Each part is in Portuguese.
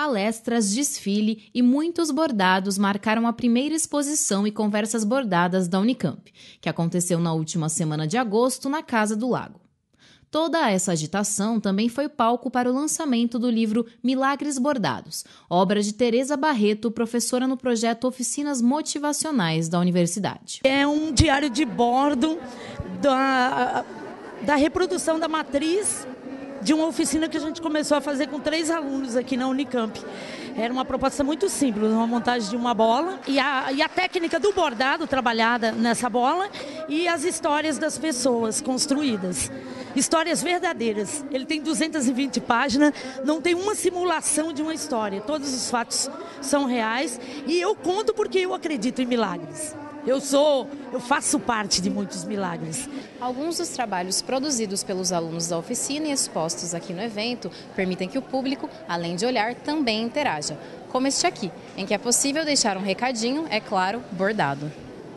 Palestras, desfile e muitos bordados marcaram a primeira exposição e conversas bordadas da Unicamp, que aconteceu na última semana de agosto na Casa do Lago. Toda essa agitação também foi palco para o lançamento do livro Milagres Bordados, obra de Tereza Barreto, professora no projeto Oficinas Motivacionais da Universidade. É um diário de bordo da reprodução da matriz de uma oficina que a gente começou a fazer com 3 alunos aqui na Unicamp. Era uma proposta muito simples, uma montagem de uma bola e a técnica do bordado trabalhada nessa bola e as histórias das pessoas construídas. Histórias verdadeiras. Ele tem 220 páginas, não tem uma simulação de uma história. Todos os fatos são reais e eu conto porque eu acredito em milagres. Eu faço parte de muitos milagres. Alguns dos trabalhos produzidos pelos alunos da oficina e expostos aqui no evento permitem que o público, além de olhar, também interaja. Como este aqui, em que é possível deixar um recadinho, é claro, bordado.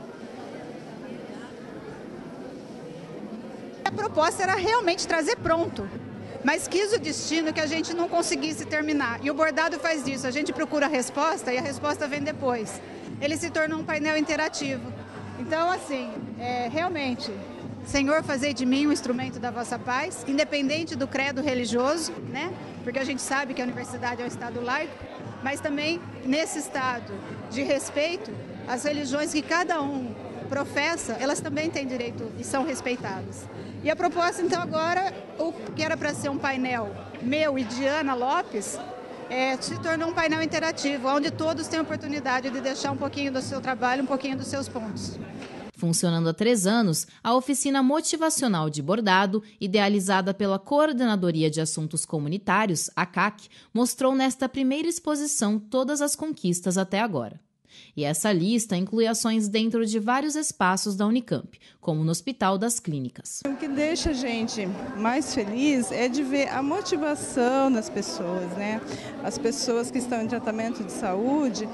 A proposta era realmente trazer pronto, mas quis o destino que a gente não conseguisse terminar. E o bordado faz isso, a gente procura a resposta e a resposta vem depois. Ele se tornou um painel interativo. Então, assim, realmente, Senhor, fazei de mim um instrumento da vossa paz, independente do credo religioso, né? Porque a gente sabe que a universidade é um estado laico, mas também nesse estado de respeito, as religiões que cada um professa, elas também têm direito e são respeitadas. E a proposta, então, agora, o que era para ser um painel meu e de Ana Lopes, se tornou um painel interativo, onde todos têm a oportunidade de deixar um pouquinho do seu trabalho, um pouquinho dos seus pontos. Funcionando há 3 anos, a Oficina Motivacional de Bordado, idealizada pela Coordenadoria de Assuntos Comunitários, a CAC, mostrou nesta primeira exposição todas as conquistas até agora. E essa lista inclui ações dentro de vários espaços da Unicamp, como no Hospital das Clínicas. O que deixa a gente mais feliz é de ver a motivação das pessoas, né? As pessoas que estão em tratamento de saúde,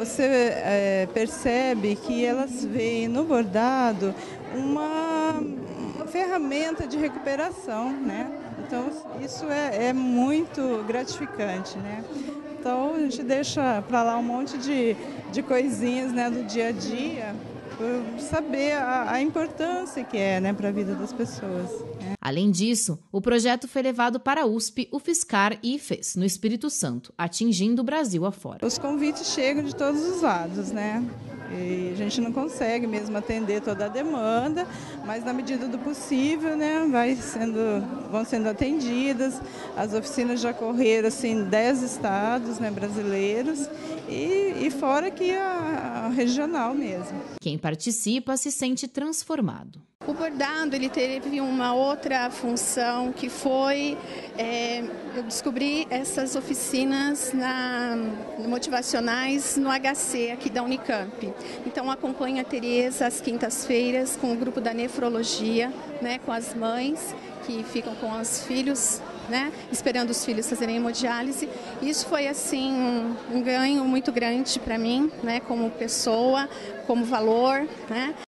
você percebe que elas veem no bordado uma ferramenta de recuperação, né? Então, isso é muito gratificante, né? Então, a gente deixa para lá um monte de coisinhas, né, do dia a dia, para saber a importância que é, né, para a vida das pessoas. Né? Além disso, o projeto foi levado para a USP, UFSCar e IFES, no Espírito Santo, atingindo o Brasil afora. Os convites chegam de todos os lados, né? E a gente não consegue mesmo atender toda a demanda, mas na medida do possível, né, vão sendo atendidas. As oficinas já correram assim, 10 estados, né, brasileiros e fora aqui a regional mesmo. Quem participa se sente transformado. O bordado ele teve uma outra função que foi, eu descobri essas oficinas motivacionais no HC aqui da Unicamp. Então acompanho a Tereza às quintas-feiras com o grupo da nefrologia, né, com as mães que ficam com os filhos, né, esperando os filhos fazerem hemodiálise. Isso foi assim um ganho muito grande para mim, né, como pessoa, como valor, né.